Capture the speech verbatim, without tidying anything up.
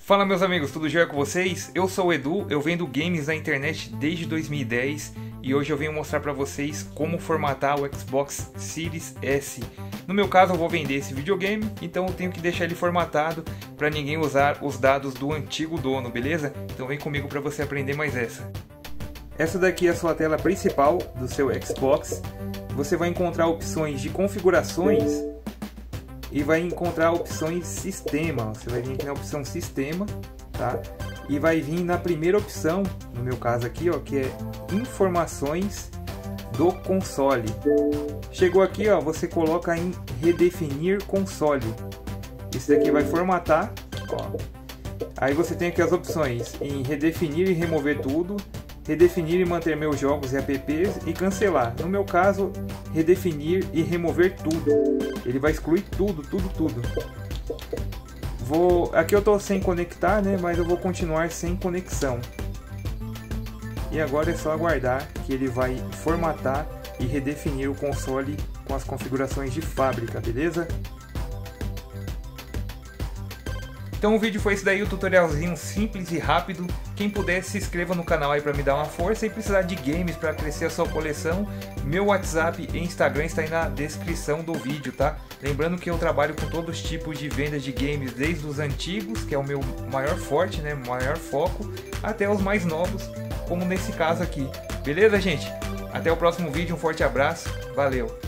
Fala meus amigos, tudo jóia com vocês? Eu sou o Edu, eu vendo games na internet desde dois mil e dez e hoje eu venho mostrar para vocês como formatar o Xbox Series S. No meu caso eu vou vender esse videogame, então eu tenho que deixar ele formatado para ninguém usar os dados do antigo dono, beleza? Então vem comigo para você aprender mais essa. Essa daqui é a sua tela principal do seu Xbox. Você vai encontrar opções de configurações e vai encontrar opções sistema. Você vai vir aqui na opção sistema, tá? E vai vir na primeira opção, no meu caso aqui, ó, que é informações do console. Chegou aqui, ó, você coloca em redefinir console. Esse daqui vai formatar, ó. Aí você tem aqui as opções em redefinir e remover tudo, redefinir e manter meus jogos e apps e cancelar. No meu caso, redefinir e remover tudo. Ele vai excluir tudo, tudo, tudo. Vou, aqui eu estou sem conectar, né? Mas eu vou continuar sem conexão. E agora é só aguardar que ele vai formatar e redefinir o console com as configurações de fábrica, beleza? Então o vídeo foi esse daí, o tutorialzinho simples e rápido. Quem puder, se inscreva no canal aí para me dar uma força e precisar de games para crescer a sua coleção, meu WhatsApp e Instagram está aí na descrição do vídeo, tá? Lembrando que eu trabalho com todos os tipos de vendas de games, desde os antigos, que é o meu maior forte, né, maior foco, até os mais novos, como nesse caso aqui. Beleza, gente? Até o próximo vídeo, um forte abraço, valeu!